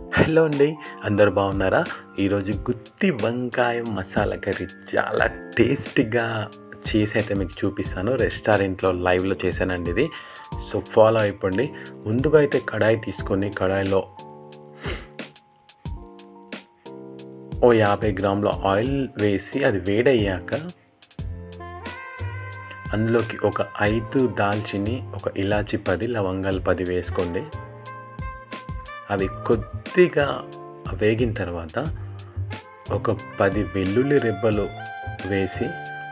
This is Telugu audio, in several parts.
హలో అండి, అందరూ బాగున్నారా? ఈరోజు గుత్తి వంకాయ మసాలా కర్రీ చాలా టేస్టీగా చేసి అయితే మీకు చూపిస్తాను. రెస్టారెంట్లో లైవ్లో చేశానండి ఇది. సో ఫాలో అయిపోండి. ముందుగా అయితే కడాయి తీసుకొని కడాయిలో ఓ 50 గ్రాముల ఆయిల్ వేసి అది వేడయ్యాక అందులోకి ఒక 5 దాల్చిని, ఒక ఇలాచి 10, లవంగాలు 10 వేసుకోండి. అవి కొద్దిగా వేగిన తర్వాత ఒక 10 వెల్లుల్లి రెబ్బలు వేసి,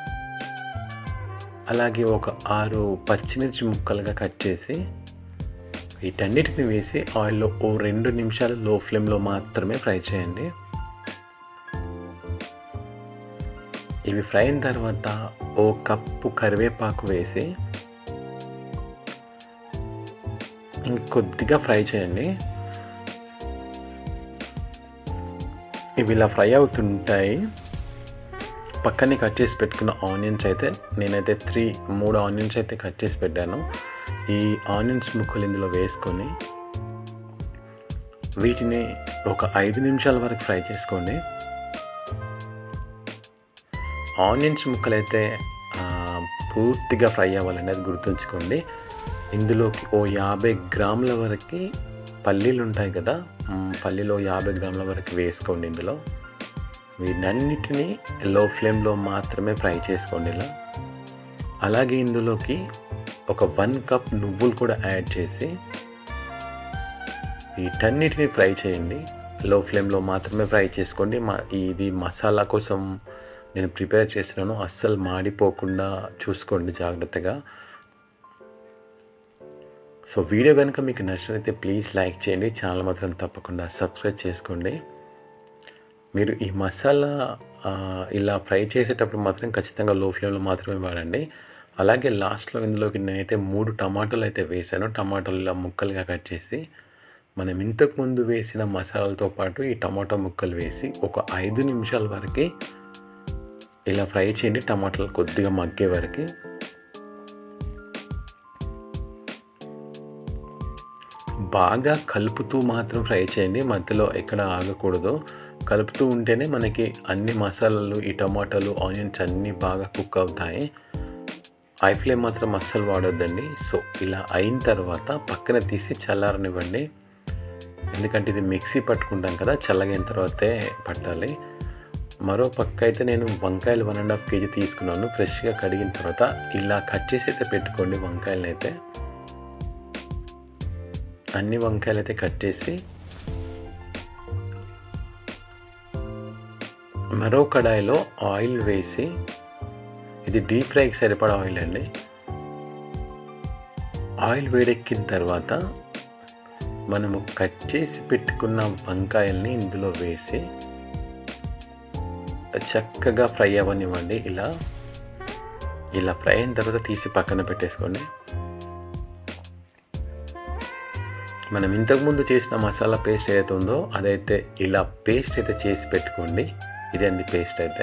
అలాగే ఒక 6 పచ్చిమిర్చి ముక్కలుగా కట్ చేసి వీటన్నిటిని వేసి ఆయిల్లో ఓ 2 నిమిషాలు లో ఫ్లేమ్లో మాత్రమే ఫ్రై చేయండి. ఇవి ఫ్రై అయిన తర్వాత ఓ కప్పు కరివేపాకు వేసి ఇంకొద్దిగా ఫ్రై చేయండి. ఇవి ఇలా ఫ్రై అవుతుంటాయి. పక్కనే కట్ చేసి పెట్టుకున్న ఆనియన్స్ అయితే నేనైతే 3 ఆనియన్స్ అయితే కట్ చేసి పెట్టాను. ఈ ఆనియన్స్ ముక్కలు ఇందులో వేసుకొని వీటిని ఒక 5 నిమిషాల వరకు ఫ్రై చేసుకోండి. ఆనియన్స్ ముక్కలైతే పూర్తిగా ఫ్రై అవ్వాలండి, అది గుర్తుంచుకోండి. ఇందులోకి ఓ 50 గ్రాముల వరకు పల్లీలు ఉంటాయి కదా, పల్లీలో 50 గ్రాముల వరకు వేసుకోండి. ఇందులో వీటన్నిటిని లో ఫ్లేమ్లో మాత్రమే ఫ్రై చేసుకోండి ఇలా. అలాగే ఇందులోకి ఒక 1 కప్ నువ్వులు కూడా యాడ్ చేసి వీటన్నిటిని ఫ్రై చేయండి. లో ఫ్లేమ్లో మాత్రమే ఫ్రై చేసుకోండి. ఇది మసాలా కోసం నేను ప్రిపేర్ చేస్తున్నాను, అస్సలు మాడిపోకుండా చూసుకోండి జాగ్రత్తగా. సో వీడియో కనుక మీకు నచ్చినట్లయితే ప్లీజ్ లైక్ చేయండి, ఛానల్ మాత్రం తప్పకుండా సబ్స్క్రైబ్ చేసుకోండి. మీరు ఈ మసాలా ఇలా ఫ్రై చేసేటప్పుడు మాత్రం ఖచ్చితంగా లో ఫ్లేమ్లో మాత్రమే వాడండి. అలాగే లాస్ట్లో ఇందులోకి నేనైతే 3 టమాటాలు అయితే వేసాను. టమాటాలు ఇలా ముక్కలుగా కట్ చేసి మనం ఇంతకుముందు వేసిన మసాలాలతో పాటు ఈ టమాటా ముక్కలు వేసి ఒక 5 నిమిషాల వరకు ఇలా ఫ్రై చేయండి, టమాటాలు కొద్దిగా మగ్గే వరకు. బాగా కలుపుతూ మాత్రం ఫ్రై చేయండి, మధ్యలో ఎక్కడ ఆగకూడదు. కలుపుతూ ఉంటేనే మనకి అన్ని మసాలాలు, ఈ టమాటాలు, ఆనియన్స్ అన్నీ బాగా కుక్ అవుతాయి. హై ఫ్లేమ్ మాత్రం అస్సలు వాడొద్దండి. సో ఇలా అయిన తర్వాత పక్కన తీసి చల్లారనివ్వండి, ఎందుకంటే ఇది మిక్సీ పట్టుకుంటాం కదా, చల్లగైన తర్వాతే పట్టాలి. మరో పక్క అయితే నేను వంకాయలు 1.5 kg తీసుకున్నాను. ఫ్రెష్గా కడిగిన తర్వాత ఇలా కట్ చేసి అయితే పెట్టుకోండి. వంకాయలను అయితే అన్ని వంకాయలు అయితే కట్ చేసి మరో కడాయిలో ఆయిల్ వేసి, ఇది డీప్ ఫ్రైకి సరిపడా ఆయిల్ అండి. ఆయిల్ వేడెక్కిన తర్వాత మనము కట్ చేసి పెట్టుకున్న వంకాయల్ని ఇందులో వేసి చక్కగా ఫ్రై అవ్వనివ్వండి. ఇలా ఫ్రై అయిన తర్వాత తీసి పక్కన పెట్టేసుకోండి. మనం ఇంతకుముందు చేసిన మసాలా పేస్ట్ ఏదైతే ఉందో అదైతే ఇలా పేస్ట్ అయితే చేసి పెట్టుకోండి. ఇదండి పేస్ట్ అయితే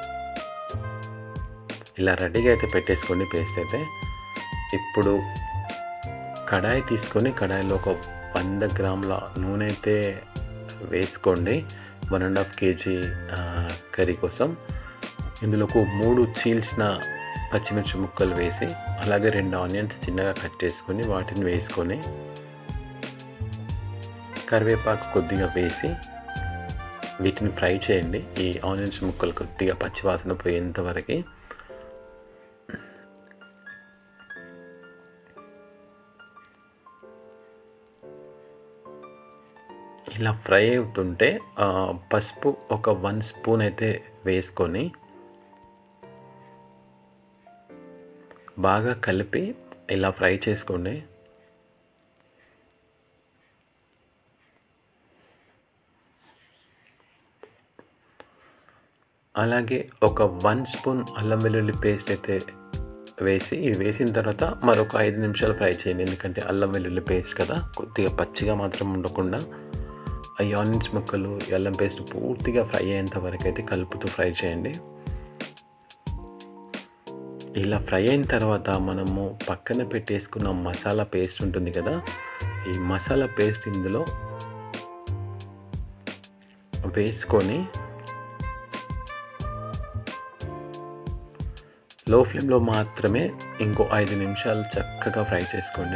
ఇలా రెడీగా అయితే పెట్టేసుకోండి పేస్ట్ అయితే. ఇప్పుడు కడాయి తీసుకొని కడాయిలో ఒక 100 గ్రాముల నూనె అయితే వేసుకోండి. 1.5 kg కర్రీ కోసం. ఇందులోకి 3 చీల్చిన పచ్చిమిర్చి ముక్కలు వేసి, అలాగే 2 ఆనియన్స్ చిన్నగా కట్ చేసుకొని వాటిని వేసుకొని కరివేపాకు కొద్దిగా వేసి వీటిని ఫ్రై చేయండి. ఈ ఆనియన్స్ ముక్కలు కొద్దిగా పచ్చివాసన పోయేంత వరకు. ఇలా ఫ్రై అవుతుంటే పసుపు ఒక 1 స్పూన్ అయితే వేసుకొని బాగా కలిపి ఇలా ఫ్రై చేసుకోండి. అలాగే ఒక 1 స్పూన్ అల్లం వెల్లుల్లి పేస్ట్ అయితే వేసి, ఇది వేసిన తర్వాత మరొక 5 నిమిషాలు ఫ్రై చేయండి. ఎందుకంటే అల్లం వెల్లుల్లి పేస్ట్ కదా, కొద్దిగా పచ్చిగా మాత్రం ఉండకుండా ఈ ఆనియన్స్ ముక్కలు, అల్లం పేస్ట్ పూర్తిగా ఫ్రై అయ్యేంత వరకు అయితే కలుపుతూ ఫ్రై చేయండి. ఇలా ఫ్రై అయిన తర్వాత మనము పక్కన పెట్టేసుకున్న మసాలా పేస్ట్ ఉంటుంది కదా, ఈ మసాలా పేస్ట్ ఇందులో వేసుకొని లో ఫ్లేమ్లో మాత్రమే ఇంకో 5 నిమిషాలు చక్కగా ఫ్రై చేసుకోండి.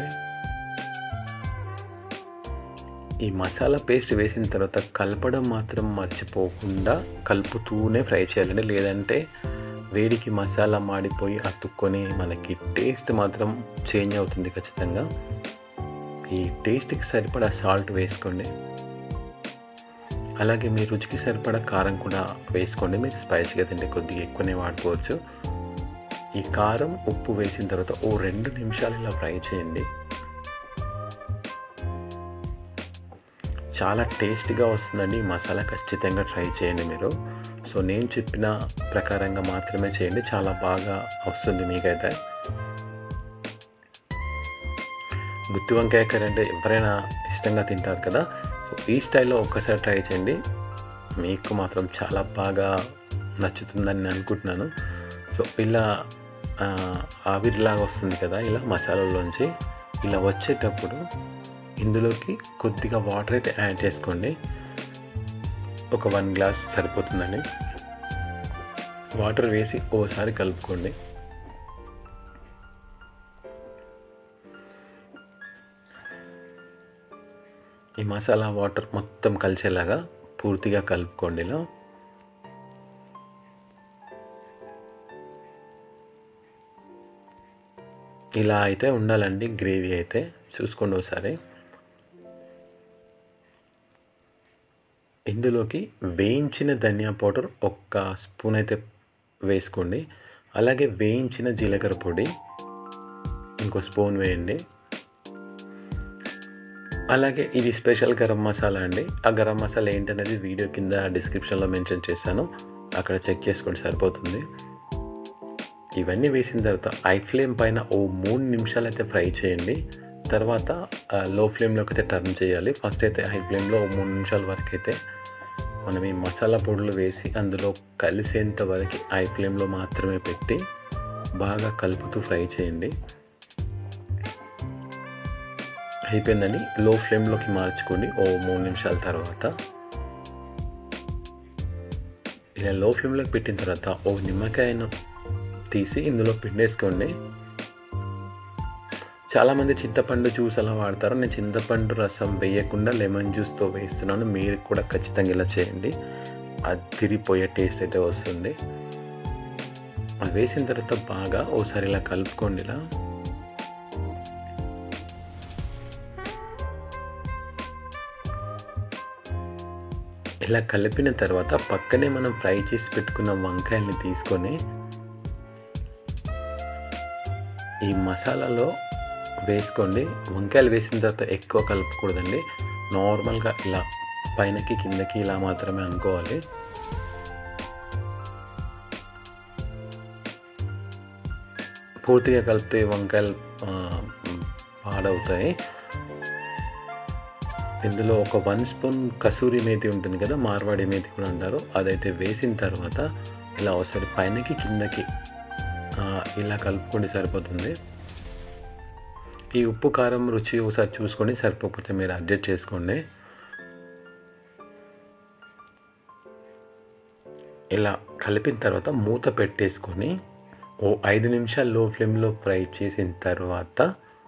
ఈ మసాలా పేస్ట్ వేసిన తర్వాత కలపడం మాత్రం మర్చిపోకుండా కలుపుతూనే ఫ్రై చేయాలండి. లేదంటే వేడికి మసాలా మాడిపోయి అతుక్కొని మనకి టేస్ట్ మాత్రం చేంజ్ అవుతుంది ఖచ్చితంగా. ఈ టేస్ట్కి సరిపడా సాల్ట్ వేసుకోండి. అలాగే మీ రుచికి సరిపడా కారం కూడా వేసుకోండి. మీరు స్పైసీగా తింటే కొద్దిగా ఎక్కువనే వాడుకోవచ్చు. ఈ కారం ఉప్పు వేసిన తర్వాత 2 నిమిషాలు ఇలా ఫ్రై చేయండి. చాలా టేస్ట్గా వస్తుందండి. ఈ మసాలా ఖచ్చితంగా ట్రై చేయండి మీరు. సో నేను చెప్పిన ప్రకారంగా మాత్రమే చేయండి, చాలా బాగా వస్తుంది మీకైతే. గుత్తి వంకాయ కర్రీ అంటే ఎవరైనా ఇష్టంగా తింటారు కదా. సో ఈ స్టైల్లో ఒక్కసారి ట్రై చేయండి, మీకు మాత్రం చాలా బాగా నచ్చుతుందని నేను అనుకుంటున్నాను. సో ఇలా ఆవిరిలాగా వస్తుంది కదా, ఇలా మసాలాలోంచి ఇలా వచ్చేటప్పుడు ఇందులోకి కొద్దిగా వాటర్ అయితే యాడ్ చేసుకోండి. ఒక 1 గ్లాస్ సరిపోతుందండి. వాటర్ వేసి ఓసారి కలుపుకోండి. ఈ మసాలా వాటర్ మొత్తం కలిసేలాగా పూర్తిగా కలుపుకోండి. ఇలా అయితే ఉండాలండి గ్రేవీ అయితే. చూసుకోండి ఒకసారి. ఇందులోకి వేయించిన ధనియా పౌడర్ 1 స్పూన్ అయితే వేసుకోండి. అలాగే వేయించిన జీలకర్ర పొడి ఇంకో స్పూన్ వేయండి. అలాగే ఇది స్పెషల్ గరం మసాలా అండి. ఆ గరం మసాలా ఏంటనేది వీడియో కింద డిస్క్రిప్షన్లో మెన్షన్ చేశాను, అక్కడ చెక్ చేసుకోండి, సరిపోతుంది. ఇవన్నీ వేసిన తర్వాత హై ఫ్లేమ్ పైన 3 నిమిషాలు అయితే ఫ్రై చేయండి. తర్వాత లో ఫ్లేమ్లోకి అయితే టర్న్ చేయాలి. ఫస్ట్ అయితే హై ఫ్లేమ్లో 3 నిమిషాల వరకు అయితే మనం ఈ మసాలా పొడులు వేసి అందులో కలిసేంత వరకు హై ఫ్లేమ్లో మాత్రమే పెట్టి బాగా కలుపుతూ ఫ్రై చేయండి. అయిపోయిందండి. లో ఫ్లేమ్లోకి మార్చుకోండి 3 నిమిషాల తర్వాత. ఇలా లో ఫ్లేమ్లోకి పెట్టిన తర్వాత నిమ్మకాయను తీసి ఇందులో పిండేసుకోండి. చాలామంది చింతపండు జ్యూస్ అలా వాడతారు. నేను చింతపండు రసం వేయకుండా లెమన్ జ్యూస్తో వేస్తున్నాను. మీరు కూడా ఖచ్చితంగా ఇలా చేయండి, అదిరిపోయే టేస్ట్ అయితే వస్తుంది. అది వేసిన తర్వాత బాగా ఓసారి ఇలా కలుపుకోండి. ఇలా కలిపిన తర్వాత పక్కనే మనం ఫ్రై చేసి పెట్టుకున్న వంకాయల్ని తీసుకొని ఈ మసాలాలో వేసుకోండి. వంకాయలు వేసిన తర్వాత ఎక్కువ కలుపుకూడదండి. నార్మల్గా ఇలా పైనకి కిందకి ఇలా మాత్రమే అనుకోవాలి. పూర్తిగా కలిపితే వంకాయలు పాడవుతాయి. ఇందులో ఒక 1 స్పూన్ కసూరి మేతి ఉంటుంది కదా, మార్వాడి మేతి కూడా అంటారు, అదైతే వేసిన తర్వాత ఇలా ఒకసారి పైనకి కిందకి ఇలా కలుపుకోండి, సరిపోతుంది. ఈ ఉప్పు కారం రుచి ఒకసారి చూసుకోండి, సరిపోకపోతే మీరు అడ్జస్ట్ చేసుకోండి. ఇలా కలిపిన తర్వాత మూత పెట్టేసుకొని 5 నిమిషాలు లో ఫ్లేమ్లో ఫ్రై చేసిన తర్వాత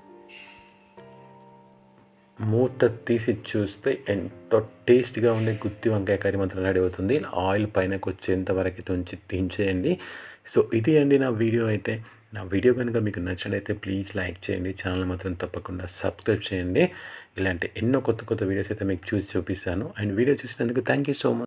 మూత తీసి చూస్తే ఎంతో టేస్ట్గా ఉండే గుత్తి వంకాయ కర్రీ మాత్రం రెడీ అవుతుంది. ఆయిల్ పైనకు వచ్చేంత వరకు ఉంచి దించేయండి. సో ఇది అండి నా వీడియో అయితే. నా వీడియో కనుక మీకు నచ్చినట్లయితే ప్లీజ్ లైక్ చేయండి, ఛానల్ మాత్రం తప్పకుండా సబ్స్క్రైబ్ చేయండి. ఇలాంటి ఎన్నో కొత్త వీడియోస్ అయితే మీకు చూసి చూపిస్తాను. అండ్ వీడియో చూసినందుకు థ్యాంక్ యూ సో మచ్.